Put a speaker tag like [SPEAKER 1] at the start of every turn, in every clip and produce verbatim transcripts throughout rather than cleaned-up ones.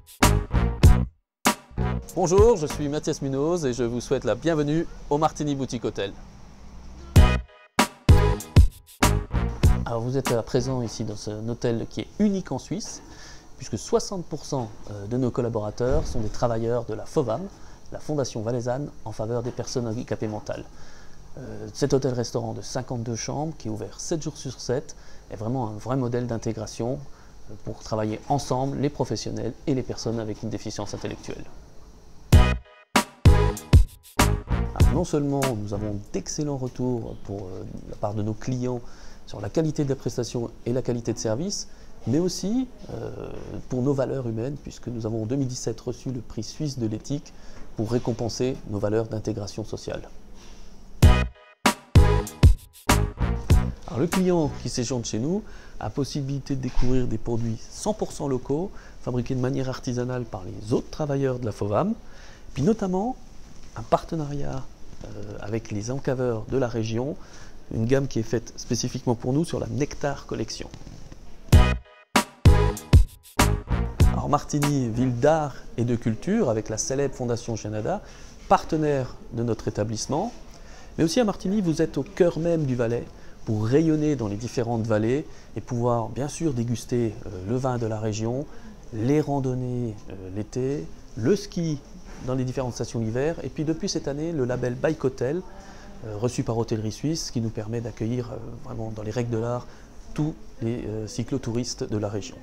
[SPEAKER 1] Bonjour, je suis Mathias Munoz et je vous souhaite la bienvenue au Martini Boutique Hôtel. Alors vous êtes à présent ici dans un hôtel qui est unique en Suisse, puisque soixante pour cent de nos collaborateurs sont des travailleurs de la FOVAM, la Fondation Valaisanne en faveur des personnes handicapées mentales. Euh, cet hôtel-restaurant de cinquante-deux chambres, qui est ouvert sept jours sur sept, est vraiment un vrai modèle d'intégration pour travailler ensemble, les professionnels et les personnes avec une déficience intellectuelle. Alors, non seulement nous avons d'excellents retours pour euh, la part de nos clients sur la qualité de la prestation et la qualité de service, mais aussi euh, pour nos valeurs humaines, puisque nous avons en deux mille dix-sept reçu le prix suisse de l'éthique pour récompenser nos valeurs d'intégration sociale. Alors, le client qui séjourne chez nous a la possibilité de découvrir des produits cent pour cent locaux, fabriqués de manière artisanale par les autres travailleurs de la FOVAM, puis notamment un partenariat euh, avec les encaveurs de la région, une gamme qui est faite spécifiquement pour nous sur la Nectar Collection. Alors Martigny, ville d'art et de culture, avec la célèbre Fondation Gianada, partenaire de notre établissement, mais aussi à Martigny, vous êtes au cœur même du Valais, pour rayonner dans les différentes vallées et pouvoir bien sûr déguster euh, le vin de la région, les randonnées euh, l'été, le ski dans les différentes stations l'hiver, et puis depuis cette année le label Bike Hotel, euh, reçu par Hôtellerie Suisse, qui nous permet d'accueillir euh, vraiment dans les règles de l'art tous les euh, cyclotouristes de la région.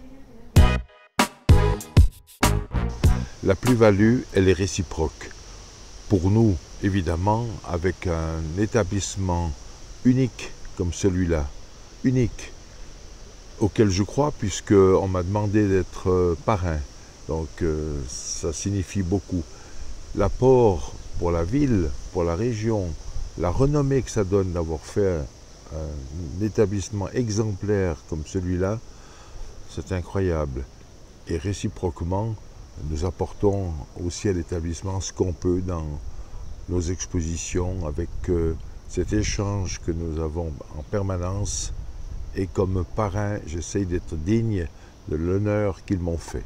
[SPEAKER 2] La plus-value, elle est réciproque. Pour nous, évidemment, avec un établissement unique comme celui-là, unique, auquel je crois puisqu'on m'a demandé d'être parrain. Donc euh, ça signifie beaucoup. L'apport pour la ville, pour la région, la renommée que ça donne d'avoir fait un, un établissement exemplaire comme celui-là, c'est incroyable. Et réciproquement, nous apportons aussi à l'établissement ce qu'on peut dans nos expositions avec euh, cet échange que nous avons en permanence, et comme parrain, j'essaye d'être digne de l'honneur qu'ils m'ont fait.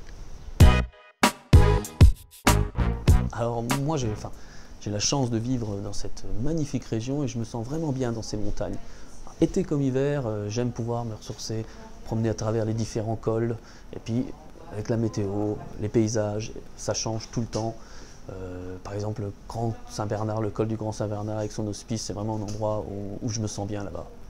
[SPEAKER 1] Alors moi j'ai enfin, j'ai la chance de vivre dans cette magnifique région et je me sens vraiment bien dans ces montagnes. Été comme hiver, euh, j'aime pouvoir me ressourcer, promener à travers les différents cols, et puis avec la météo, les paysages, ça change tout le temps. Euh, par exemple, le Grand Saint-Bernard, le col du Grand Saint-Bernard avec son hospice, c'est vraiment un endroit où, où je me sens bien là-bas.